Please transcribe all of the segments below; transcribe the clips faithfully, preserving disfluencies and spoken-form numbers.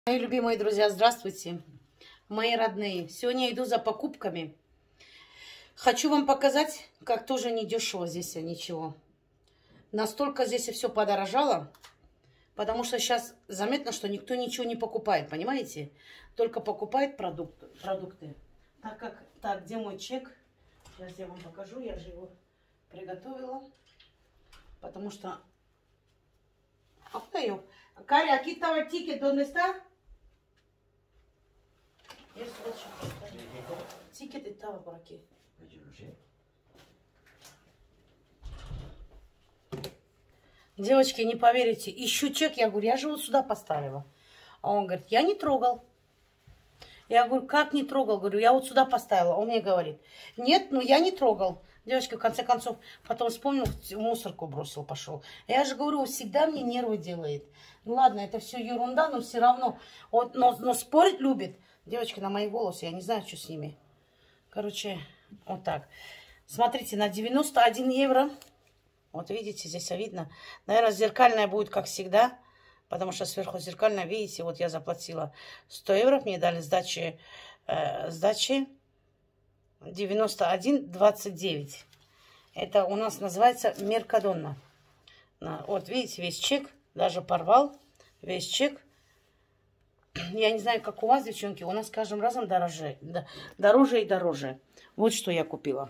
Мои любимые друзья, здравствуйте, мои родные. Сегодня я иду за покупками. Хочу вам показать, как тоже не дешево здесь ничего. Настолько здесь все подорожало, потому что сейчас заметно, что никто ничего не покупает, понимаете? Только покупает продукты. продукты. Так как, так, где мой чек? Сейчас я вам покажу, я же его приготовила. Потому что... Каря, aquí estaba el ticket, ¿dónde está? Тикет estaba por aquí. Девочки, не поверите, ищу чек, я говорю, я же его сюда поставила. А он говорит, я не трогал. Я говорю, как не трогал? Говорю, я вот сюда поставила. Он мне говорит, нет, ну я не трогал. Девочки, в конце концов, потом вспомнил, в мусорку бросил, пошел. Я же говорю, всегда мне нервы делает. Ну ладно, это все ерунда, но все равно. Он, но, но спорить любит. Девочки, на мои волосы, я не знаю, что с ними. Короче, вот так. Смотрите, на девяносто один евро. Вот видите, здесь видно. Наверное, зеркальная будет, как всегда. Потому что сверху зеркальная, видите, вот я заплатила сто евро. Мне дали сдачи, э, сдачи девяносто один двадцать девять. Это у нас называется Меркадонна. Вот видите, весь чек. Даже порвал. Весь чек. Я не знаю, как у вас, девчонки. У нас с каждым разом дороже, дороже и дороже. Вот что я купила.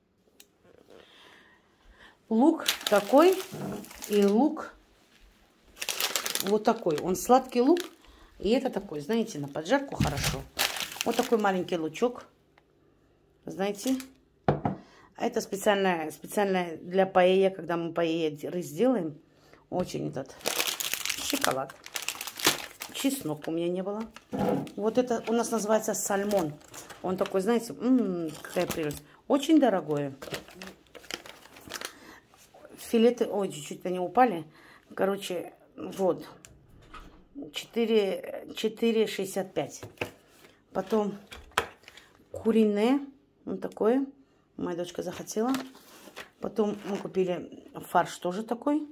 Лук такой. И лук вот такой. Он сладкий лук. И это такой, знаете, на поджарку хорошо. Вот такой маленький лучок. Знаете. А это специально, специально для паэя, когда мы паэя рис делаем. Очень этот шоколад. Чеснок у меня не было. Вот это у нас называется сальмон. Он такой, знаете, м-м, какая прелесть. Очень дорогое. Филеты, ой, чуть-чуть они упали. Короче, вот. четыре шестьдесят пять. Потом куриное. Вот такое. Моя дочка захотела. Потом мы купили фарш тоже такой.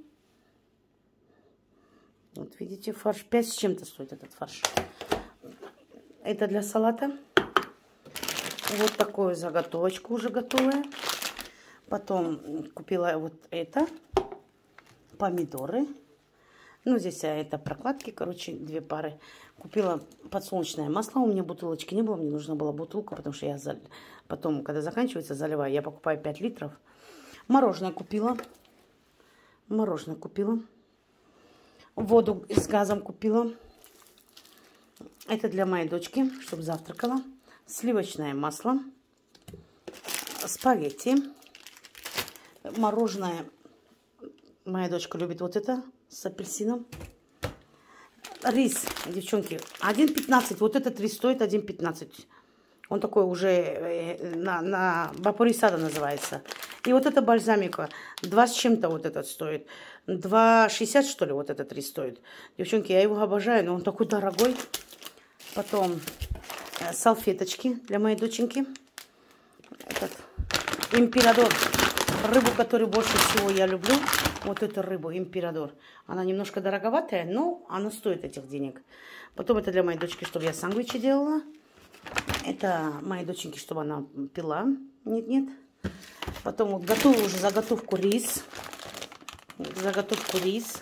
Вот видите, фарш пять с чем-то стоит этот фарш. Это для салата. Вот такую заготовочку уже готовая. Потом купила вот это. Помидоры. Ну, здесь это прокладки, короче, две пары. Купила подсолнечное масло. У меня бутылочки не было. Мне нужна была бутылка, потому что я зал... потом, когда заканчивается, заливаю. Я покупаю пять литров. Мороженое купила. Мороженое купила. Воду с газом купила. Это для моей дочки, чтобы завтракала. Сливочное масло. Спагетти. Мороженое. Моя дочка любит вот это с апельсином. Рис, девчонки, один пятнадцать. Вот этот рис стоит один пятнадцать. Он такой уже на, на вапорисада называется. И вот это бальзамика. Два с чем-то вот этот стоит. два шестьдесят, что ли, вот этот рис стоит. Девчонки, я его обожаю, но он такой дорогой. Потом э, салфеточки для моей доченьки. Этот император. Рыбу, которую больше всего я люблю. Вот эту рыбу, император. Она немножко дороговатая, но она стоит этих денег. Потом это для моей дочки, чтобы я сэндвичи делала. Это моей доченьки, чтобы она пила. Нет-нет. Потом вот готовлю уже заготовку рис. Заготовку рис.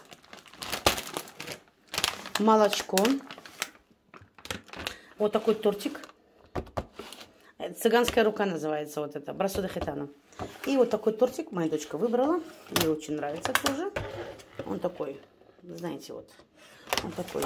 Молочко. Вот такой тортик. Цыганская рука называется вот это. Брасо де хитано. И вот такой тортик моя дочка выбрала. Ей очень нравится тоже. Он такой, знаете, вот. Он такой.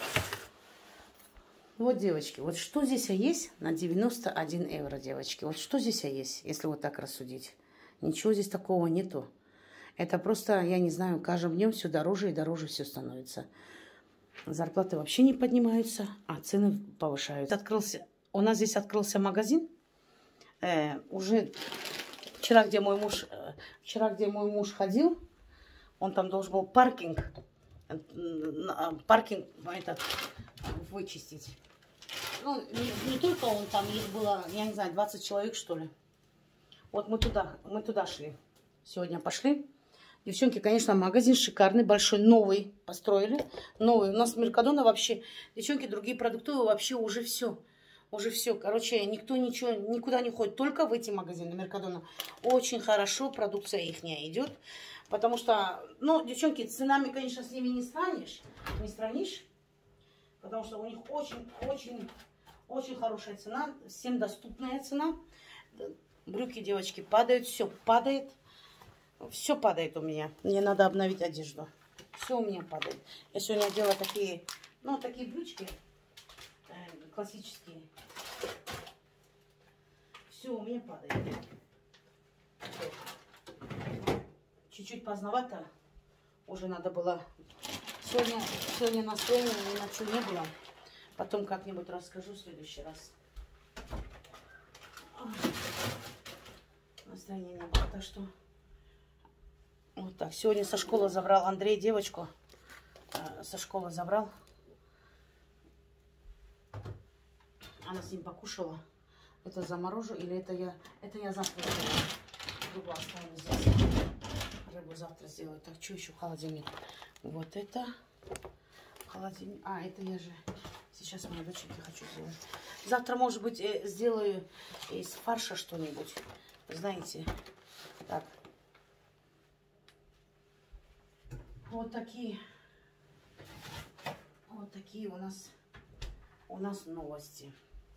Вот, девочки, вот что здесь есть на девяносто один евро, девочки. Вот что здесь есть, если вот так рассудить. Ничего здесь такого нету. Это просто, я не знаю, каждым днем все дороже и дороже все становится. Зарплаты вообще не поднимаются, а цены повышаются. Открылся, у нас здесь открылся магазин. Э, уже вчера, где мой муж, э, вчера, где мой муж ходил, он там должен был паркинг, э, паркинг этот, вычистить. Ну, не, не только он, там их было, я не знаю, двадцать человек, что ли. Вот мы туда, мы туда шли. Сегодня пошли. Девчонки, конечно, магазин шикарный, большой, новый построили. Новый. У нас Меркадона вообще, девчонки, другие продукты вообще уже все. Уже все. Короче, никто ничего, никуда не ходит. Только в эти магазины Меркадона. Очень хорошо продукция ихняя идет. Потому что, ну, девчонки, ценами, конечно, с ними не сравнишь. Не сравнишь. Потому что у них очень, очень, очень хорошая цена. Всем доступная цена. Брюки, девочки, падают. Все падает. Все падает у меня. Мне надо обновить одежду. Все у меня падает. Я сегодня делала такие, ну, такие брючки э, классические. Все у меня падает. Чуть-чуть поздновато. Уже надо было. Сегодня, сегодня настроения ни на что не было. Потом как-нибудь расскажу в следующий раз. Настроения не было. Так что... Вот так. Сегодня со школы забрал Андрей девочку. Э, со школы забрал. Она с ним покушала. Это заморожу или это я... Это я завтра сделаю. Рыбу оставлю здесь. Рыбу завтра сделаю. Так, что еще в холодильник? Вот это. Холодильник. А, это я же... Сейчас моей доченьке хочу сделать. Завтра, может быть, сделаю из фарша что-нибудь. Знаете. Так. Вот такие, вот такие у нас, у нас новости.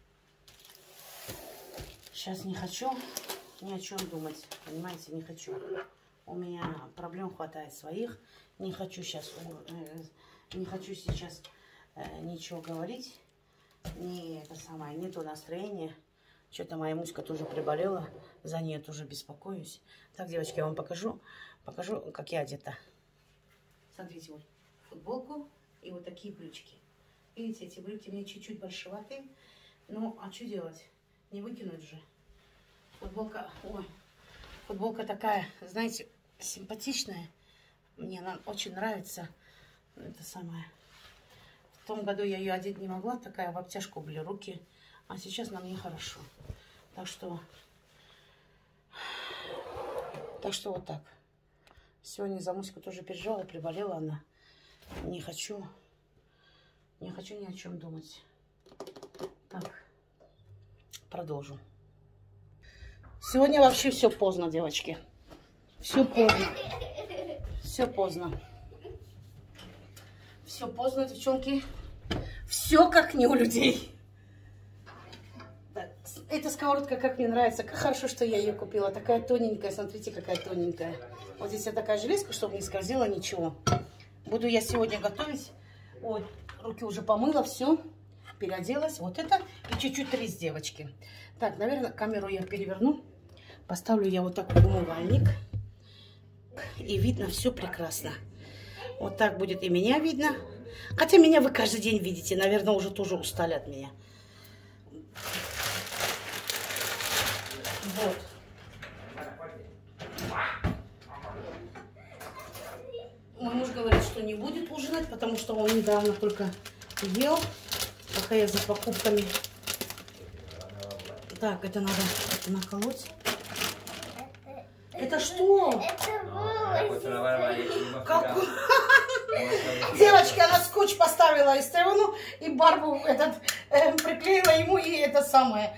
Сейчас не хочу ни о чем думать, понимаете, не хочу. У меня проблем хватает своих, не хочу сейчас, не хочу сейчас ничего говорить, не это самое, нету настроения. Что-то моя Муська тоже приболела, за нее тоже беспокоюсь. Так, девочки, я вам покажу, покажу, как я одета. Смотрите, вот футболку и вот такие брючки. Видите, эти брюки мне чуть-чуть большеватые. Ну, а что делать? Не выкинуть же. Футболка, ой, футболка такая, знаете, симпатичная. Мне она очень нравится. Это самое. В том году я ее одеть не могла, такая в обтяжку были руки. А сейчас на мне хорошо. Так что, так что вот так. Сегодня за Муську тоже переживала, приболела она. Не хочу, не хочу ни о чем думать. Так, продолжу. Сегодня вообще все поздно, девочки. Все поздно. Все поздно. Все поздно, девчонки. Все как не у людей. Так, эта сковородка как мне нравится. Как хорошо, что я ее купила. Такая тоненькая. Смотрите, какая тоненькая. Вот здесь вот такая железка, чтобы не скользила ничего. Буду я сегодня готовить. Вот, руки уже помыла, все. Переоделась. Вот это. И чуть-чуть рис, девочки. Так, наверное, камеру я переверну. Поставлю я вот так в умывальник. И видно все прекрасно. Вот так будет и меня видно. Хотя меня вы каждый день видите. Наверное, уже тоже устали от меня. Вот. Мой муж говорит, что не будет ужинать, потому что он недавно только ел, пока я за покупками. Так, это надо это наколоть. Это что? Какой? Девочки, она скотч поставила Эстевану и Барбу этот э, приклеила ему и это самое.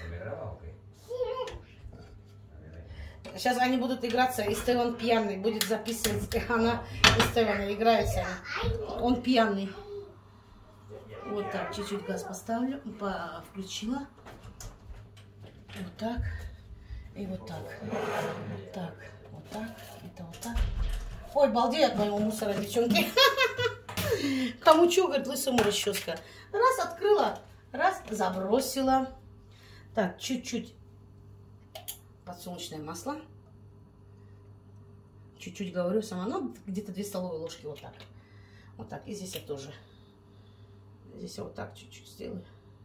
Сейчас они будут играться, Эстеван пьяный, будет записывать, она, Эстевана играется, он пьяный. Вот так, чуть-чуть газ поставлю, по, включила. Вот так, и вот так. Так, вот так, это вот так. Ой, балдей от моего мусора, девчонки. Кому что, говорит, лысому расческа. Раз открыла, раз забросила. Так, чуть-чуть подсолнечное масло. Чуть-чуть говорю сама, ну, где-то две столовые ложки вот так. Вот так, и здесь я тоже. Здесь я вот так чуть-чуть сделаю.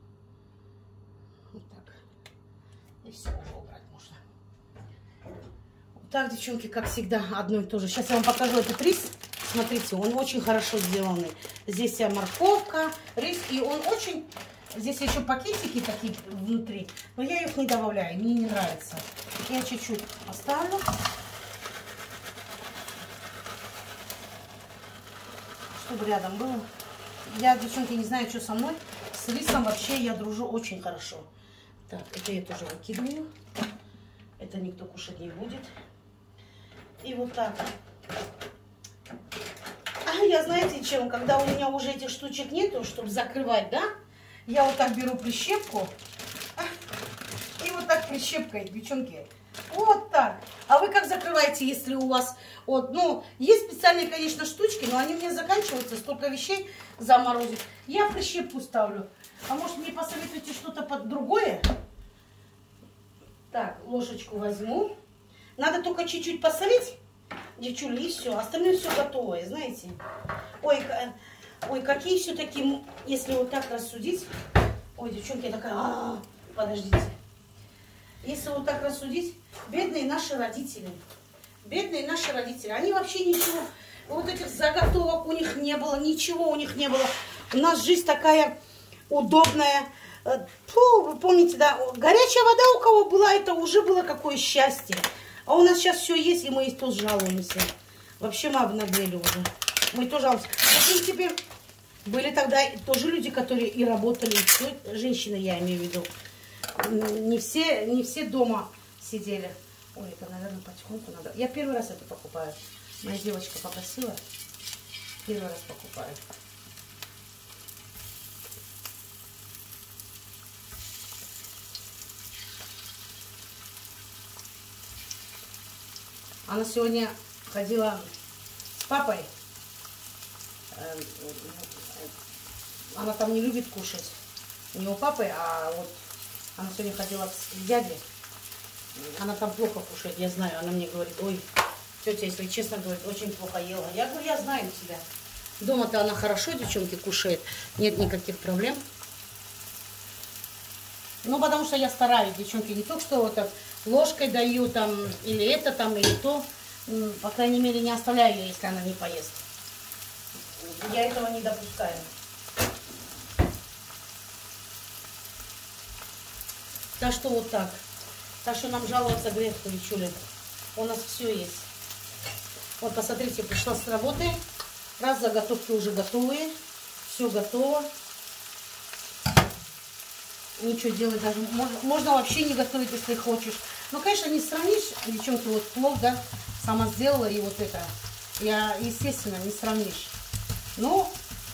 Вот так. И все, уже убрать можно. Вот так, девчонки, как всегда, одно и то же. Сейчас я вам покажу этот рис. Смотрите, он очень хорошо сделанный. Здесь вся морковка, рис, и он очень... Здесь еще пакетики такие внутри, но я их не добавляю, мне не нравится. Я чуть-чуть оставлю. чтобы рядом был. Я, девчонки, не знаю, что со мной. С рисом вообще я дружу очень хорошо. Так, это я тоже выкидываю. Это никто кушать не будет. И вот так. А я, знаете, чем? Когда у меня уже этих штучек нету, чтобы закрывать, да? Я вот так беру прищепку. И вот так прищепкой, девчонки. Вот так. А вы как закрываете, если у вас... Вот, ну, есть специальные, конечно, штучки, но они у меня заканчиваются, столько вещей заморозить. Я прищепку ставлю. А может, мне посоветуете что-то под другое? Так, ложечку возьму. Надо только чуть-чуть посолить, девчули, и все. Остальное все готовое, знаете. Ой, ой, какие все-таки, если вот так рассудить... Ой, девчонки, я такая... А -а -а, подождите. Если вот так рассудить, бедные наши родители, бедные наши родители, они вообще ничего, вот этих заготовок у них не было, ничего у них не было. У нас жизнь такая удобная. Фу, вы помните, да, горячая вода у кого была, это уже было какое счастье. А у нас сейчас все есть, и мы и тоже жалуемся. Вообще мы обнаглели уже. Мы тоже жалуемся. В принципе, были тогда тоже люди, которые и работали, и все, женщины, я имею в виду. Не все, не все дома сидели. Ой, это, наверное, потихоньку надо. Я первый раз это покупаю. Моя девочка попросила. Первый раз покупаю. Она сегодня ходила с папой. Она там не любит кушать. Не у папы, а вот она сегодня ходила к дяде. Она там плохо кушает, я знаю. Она мне говорит, ой, тетя, если честно говорить, очень плохо ела. Я говорю, я знаю тебя. Дома-то она хорошо, девчонки, кушает. Нет никаких проблем. Ну, потому что я стараюсь, девчонки, не только что вот так ложкой даю там, или это там, или то. По крайней мере, не оставляю ее, если она не поест. Я этого не допускаю. Так что вот так. Так что нам жаловаться грех, девчули. У нас все есть. Вот, посмотрите, пришла с работы. Раз, заготовки уже готовые. Все готово. Ничего делать даже. Можно, можно вообще не готовить, если хочешь. Ну, конечно, не сравнишь, девчонки, вот плов, да, сама сделала, и вот это. Я, естественно, не сравнишь. Но,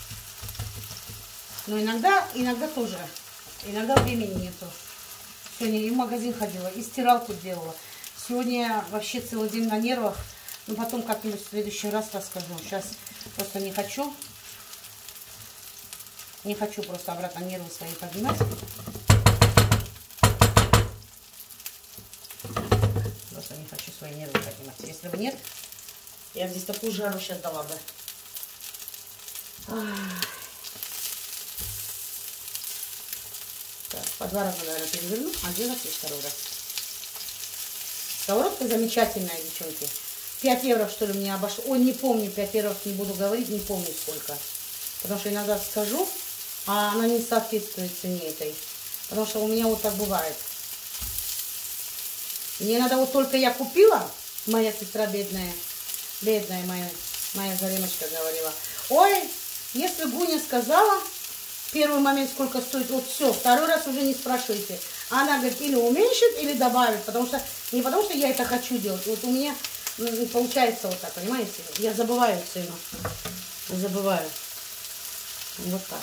но иногда, иногда тоже. Иногда времени нету. Сегодня и в магазин ходила, и стиралку делала. Сегодня вообще целый день на нервах. Ну, потом как-нибудь в следующий раз расскажу. Сейчас просто не хочу. Не хочу просто обратно нервы свои поднимать. Просто не хочу свои нервы поднимать. Если бы нет, я здесь такую жару сейчас дала бы. Так, по два раза, наверное, переверну. Один раз и второй раз. Сковородка замечательная, девчонки. пять евро, что ли, мне обошло. Ой, не помню, пять евро не буду говорить, не помню сколько. Потому что иногда скажу, а она не соответствует цене этой. Потому что у меня вот так бывает. Мне надо вот только я купила, моя сестра бедная, бедная моя, моя Заремочка говорила. Ой, если Гуня сказала, первый момент сколько стоит, вот все, второй раз уже не спрашивайте. Она говорит, или уменьшит, или добавит, потому что, не потому что я это хочу делать, вот у меня получается вот так, понимаете, я забываю цену, забываю, вот так.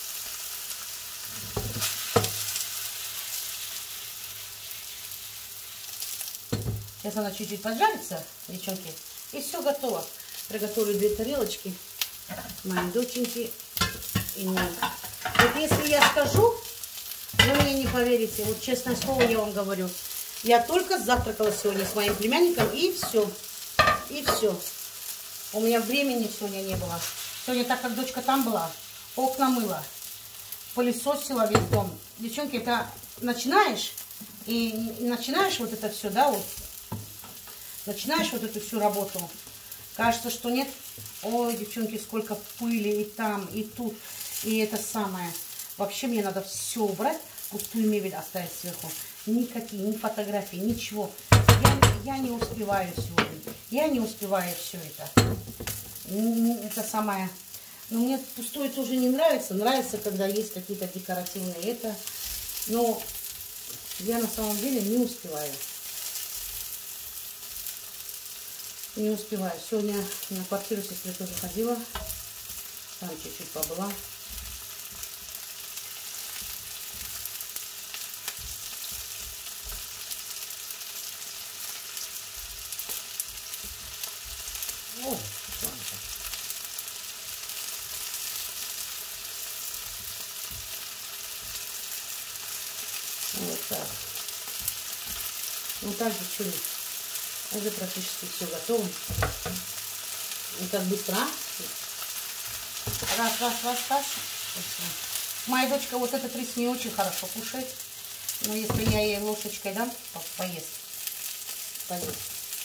Сейчас она чуть-чуть поджарится, девчонки, и все готово. Приготовлю две тарелочки, мои доченьки и мне. Вот если я скажу, вы мне не поверите, вот честное слово я вам говорю, я только завтракала сегодня с моим племянником, и все, и все. У меня времени сегодня не было. Сегодня, так как дочка там была, окна мыла, пылесосила весь дом. Девчонки, это начинаешь, и начинаешь вот это все, да, вот, начинаешь вот эту всю работу, кажется, что нет. Ой, девчонки, сколько пыли и там, и тут, и это самое. Вообще мне надо все убрать, пустую мебель оставить сверху. Никакие, ни фотографии, ничего. Я, я не успеваю сегодня. Я не успеваю все это. Это самое. Но мне пустой тоже не нравится. Нравится, когда есть какие-то декоративные это. Но я на самом деле не успеваю. Не успеваю. Сегодня на квартиру сестры тоже ходила. Там чуть-чуть побыла. О, вот так. Вот так, девчули. Уже практически все готово. И как быстро, а? Раз, раз, раз, раз. Моя дочка вот этот рис не очень хорошо кушает. Но если я ей ложечкой дам, по поест. Поест.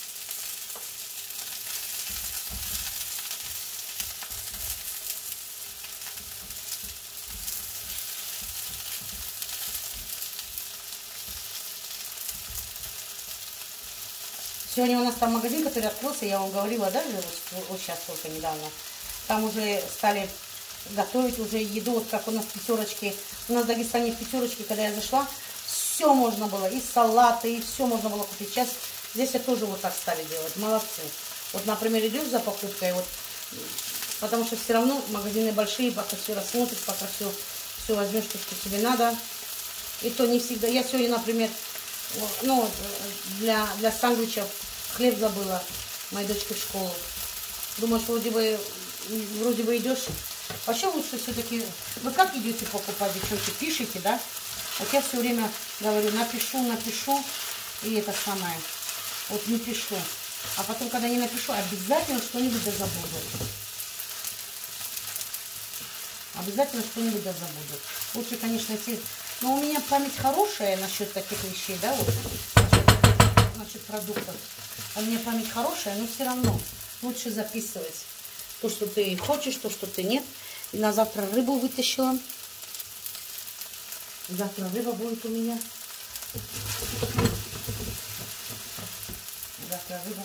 Сегодня у нас там магазин, который открылся, я вам говорила, да, вот, вот сейчас только недавно. Там уже стали готовить уже еду, вот как у нас в пятерочке. У нас в Дагестане в пятерочке, когда я зашла, все можно было, и салаты, и все можно было купить. Сейчас здесь я тоже вот так стали делать, молодцы. Вот, например, идешь за покупкой, вот, потому что все равно магазины большие, пока все рассмотришь, пока все, все возьмешь, то, что тебе надо. И то не всегда. Я сегодня, например, ну, для, для сэндвичев хлеб забыла моей дочке в школу. Думаешь, вроде бы, вроде бы идешь. Вообще лучше все-таки... Вы как идете покупать, девчонки? Пишите, да? Вот я все время говорю, напишу, напишу, и это самое. Вот не пишу. А потом, когда не напишу, обязательно что-нибудь да забуду. Обязательно что-нибудь да забуду. Лучше, конечно, идти... Но у меня память хорошая насчет таких вещей, да, вот, насчет продуктов. У меня память хорошая, но все равно лучше записывать то, что ты хочешь, то, что ты нет. И на завтра рыбу вытащила. Завтра рыба будет у меня. Завтра рыба.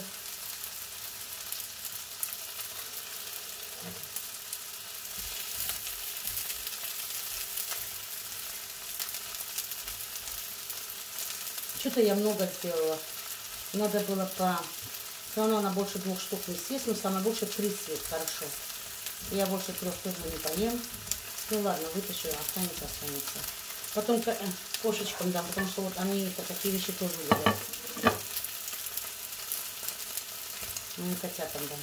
Что-то я много сделала. Надо было по... Все равно она больше двух штук не съест, но самое больше три съест, хорошо. Я больше трех тоже не поем. Ну ладно, вытащу, останется, останется. Потом кошечкам дам, потому что вот они такие вещи тоже едят. Ну и котятам дам.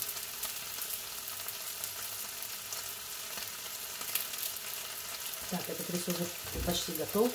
Так, этот рис уже почти готов.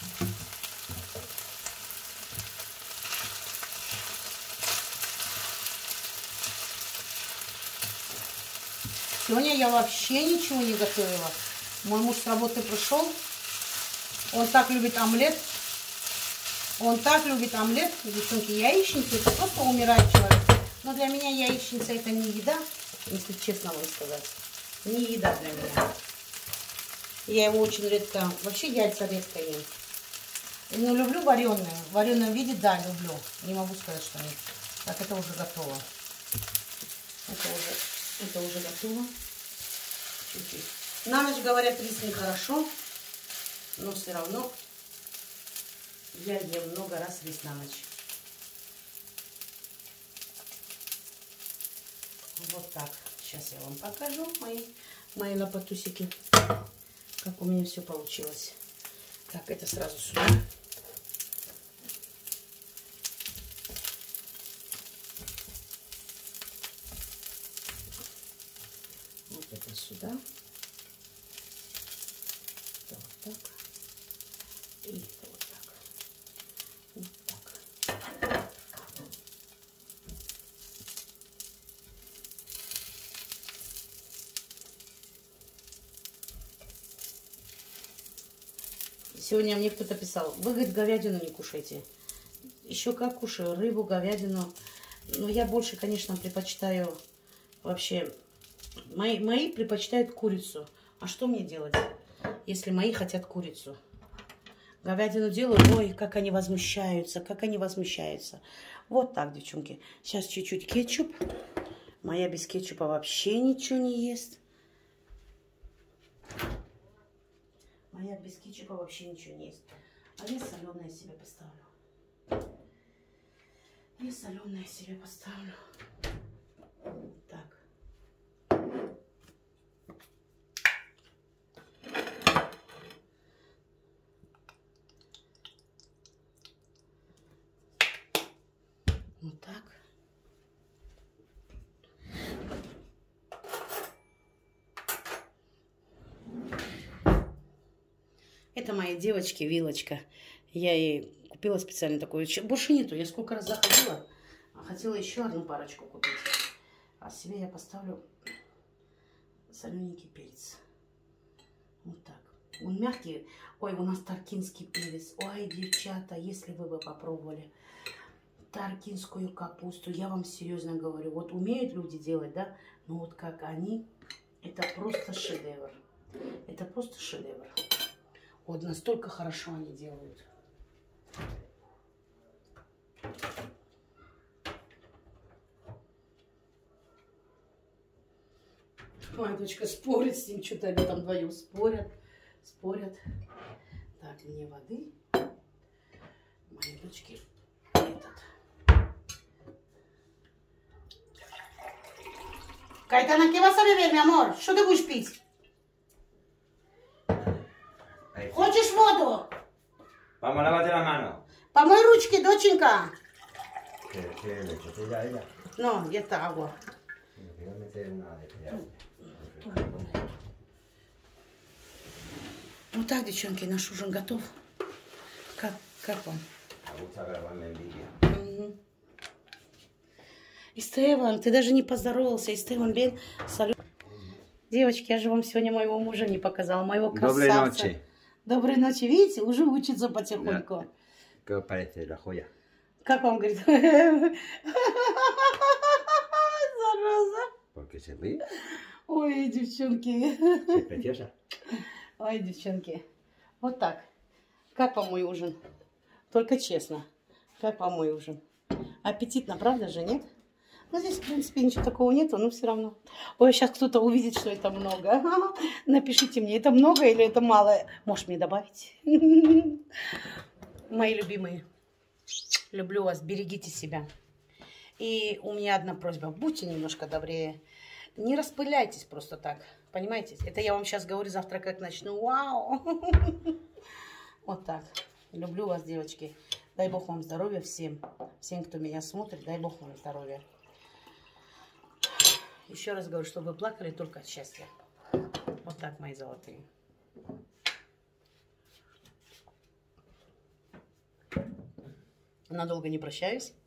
Сегодня я вообще ничего не готовила. Мой муж с работы пришел. Он так любит омлет. Он так любит омлет. Девчонки, яичница, это просто умирает человек. Но для меня яичница это не еда, если честно вам сказать. Не еда для меня. Я его очень редко, вообще яйца редко ем. Но люблю вареные. В вареном виде, да, люблю. Не могу сказать, что нет. Так, это уже готово. Это уже... Это уже готово. Чуть-чуть. На ночь, говорят, рис нехорошо, но все равно я ем много раз рис на ночь. Вот так. Сейчас я вам покажу мои, мои лопатусики, как у меня все получилось. Так, это сразу сюда. Это сюда. Это вот так. И это вот так. Вот так. Сегодня мне кто-то писал, вы, говорит, говядину не кушаете. Еще как кушаю, рыбу, говядину. Но я больше, конечно, предпочитаю вообще... Мои, мои предпочитают курицу. А что мне делать, если мои хотят курицу? Говядину делаю, ой, как они возмущаются, как они возмущаются. Вот так, девчонки. Сейчас чуть-чуть кетчуп. Моя без кетчупа вообще ничего не ест. я без кетчупа вообще ничего не есть. А я соленое себе поставлю. Я соленое себе поставлю. Так. Вот так. Это моей девочке вилочка. Я ей купила специально такую. Больше нету. Я сколько раз заходила. Хотела еще одну парочку купить. А себе я поставлю солененький перец. Вот так. Он мягкий. Ой, у нас таркинский перец. Ой, девчата, если вы бы попробовали таркинскую капусту, я вам серьезно говорю. Вот умеют люди делать, да? Но вот как они, это просто шедевр. Это просто шедевр. Вот настолько хорошо они делают. Моя дочка спорит с ним, что-то они там вдвоем спорят, спорят. Так, мне воды. Моей дочке этот. Кайтана, ¿qué vas a beber, mi amor? Что ты будешь пить? Хочешь воду? Vamos, lávate la mano. Помой ручки, доченька. ¿Qué, qué le echo? ¿Ella, ella? No, ya está agua. Me voy a meter una de ellas. Ну так, девчонки, наш ужин готов. Как, как вам? Me gusta grabarme en vídeo. Угу. Истеван, ты даже не поздоровался. Истеван, Бен, салют. Девочки, я же вам сегодня моего мужа не показала, моего красавца. Доброй ночи. Доброй ночи. Видите, уже учится потихоньку. Да. ¿Qué os parece la joya? Как вам, говорит? Зараза. Porque se ríe. Ой, девчонки. Es preciosa. Ой, девчонки. Вот так. Как вам мой ужин? Только честно. Как вам мой ужин? Аппетитно, правда же, нет? Ну, здесь, в принципе, ничего такого нету, но все равно. Ой, сейчас кто-то увидит, что это много. Напишите мне, это много или это мало? Можешь мне добавить? Мои любимые, люблю вас, берегите себя. И у меня одна просьба, будьте немножко добрее. Не распыляйтесь просто так, понимаете? Это я вам сейчас говорю, завтра как начну. Вау! Вот так. Люблю вас, девочки. Дай Бог вам здоровья всем. Всем, кто меня смотрит, дай Бог вам здоровья. Еще раз говорю, чтобы вы плакали только от счастья. Вот так, мои золотые. Надолго не прощаюсь.